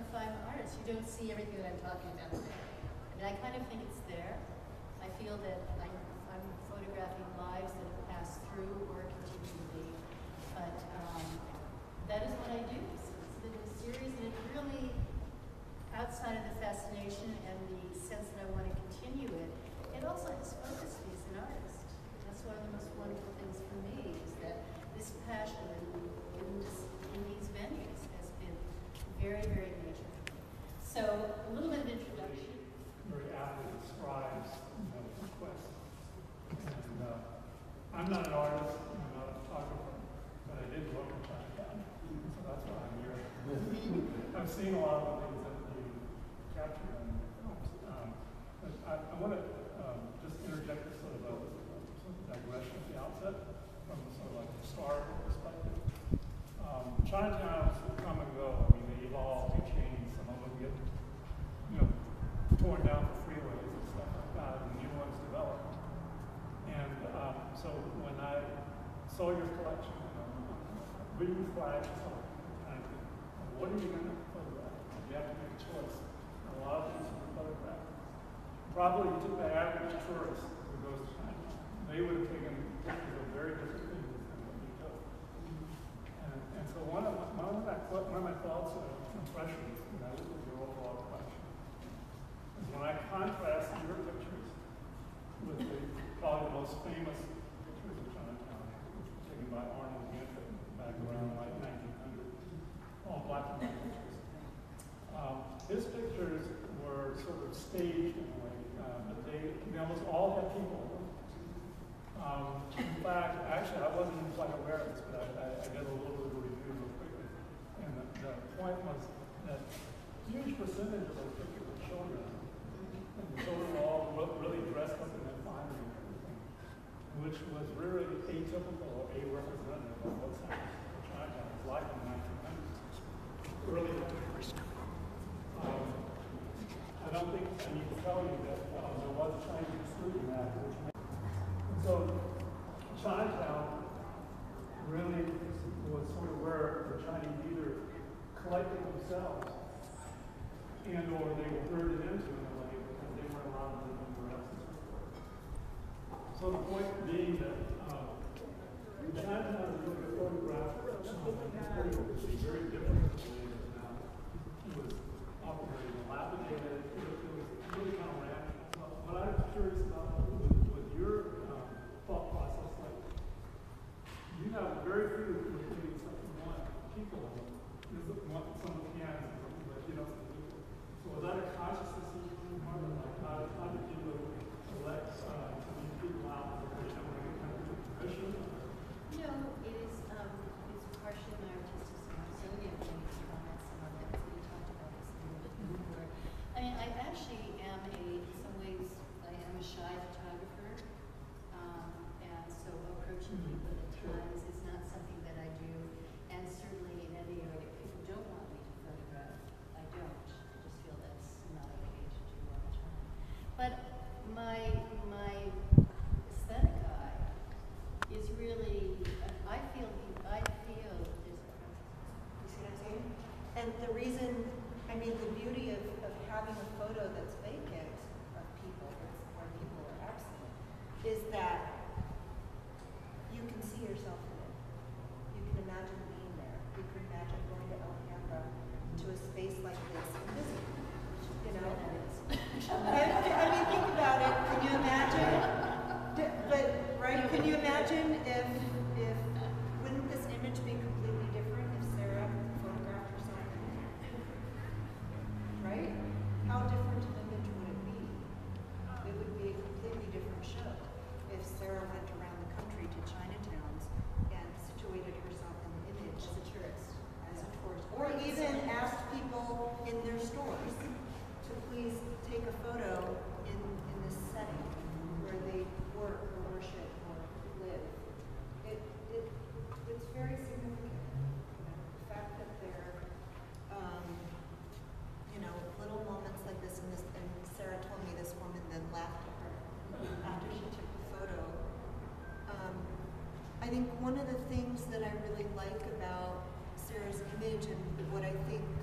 fine artist. You don't see everything that I'm talking about there. I mean, I kind of think it's there. I feel that I'm photographing lives that have passed through or continue to be. But that is what I do. It's been a series, and it really, outside of the fascination and the sense that I want to continue it, it also has focused me as an artist. That's one of the most wonderful things for me, is that this passion in these venues has been very, very major. So, a little bit of introduction. Very aptly describes the quest. And I'm not an artist, I'm not a photographer, but I did work in Chinatown, so that's why I'm here. I've seen a lot of the things that you captured in the films. But I want to just interject a sort of digression at the outset from sort of like a historical perspective. Chinatowns come and go. I mean, they evolve, they change. Some of them get, torn down for freeways and stuff like that, and new ones develop. And so when I saw your collection, green flags, I think, what are you going to photograph? You have to make a choice. A lot of things you can photograph. Probably you took the average tourist who goes to China. They would have taken pictures of very different things than what you took. And so one of my thoughts or impressions, with your overall collection, is when I contrast your pictures with probably the most famous pictures of Chinatown, which were taken by Arnold Gantry back around like 1900, all black and white pictures. His pictures were sort of staged in a way, but they almost all had people in them. In fact, actually, I wasn't even quite aware of this, but I did a little bit of a review real quickly. And the point was that a huge percentage of those pictures were children. And the children were all really dressed up in that finery and everything, which was really atypical or a-representative of what's happening in Chinatown. It was like in the 1900s, early 1900s. I don't think I need to tell you that there was a Chinese student act, which made. So Chinatown really was sort of where the Chinese either collected themselves and or they were herded into in a way because they weren't allowed to live anywhere else. So the point being that Chinatown is really a photograph was very different from the way it is now. It was operating dilapidated, it was really kind of random. What I was curious about was your thought process. Like, you have very few things that you want people in them. There's some cans, but you don't see people. So was that a conscious decision? Like, how did you elect to leave people out? Because you don't really kind of took position? No, it's partially my artistic side. Sonia made comments on that, so we talked about this a little bit before. I mean, I actually am in some ways, I am a shy photographer, and so approaching people at times is not something that I do, and certainly in any area, if people don't want me to photograph, I don't. I just feel that's not okay to do all the time. But my aesthetic eye is really, I feel there's a, you see what I'm saying? And the reason, I mean, the beauty of having a photo that's vacant of people, where people are absent, is that you can see yourself in it. You can imagine being there. You can imagine going to Alhambra to a space like this and visiting, you know? I mean, think about it. Can you imagine? But, right, can you imagine if wouldn't this image be completely different if Sara photographed herself? Right? How different an image would it be? It would be a completely different show if Sara went around the country to Chinatowns and situated herself in the image As a tourist. or even asked people in their stores to please take a photo in this setting where they work or worship or live. It's very significant. The fact that they're, little moments like this, and Sara told me this woman then laughed at her after she took the photo. I think one of the things that I really like about Sara's image and what I think